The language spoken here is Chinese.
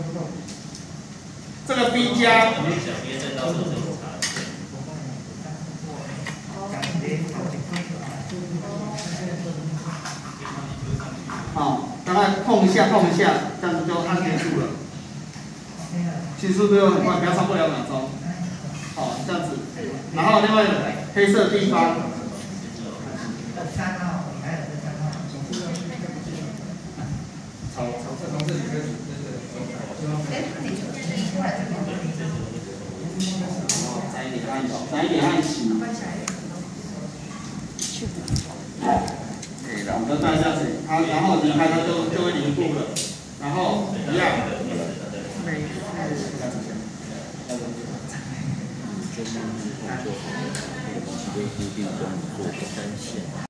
这个 B 加。好，大概碰一下，这样子就按结束了。其实速度又很快，不要超过2秒钟。好，这样子。然后另外黑色的地方。从这里开始，窄一点按起。可以的，我们就带下去，它然后离开它就会凝固了，然后一样。就是固定中做单线。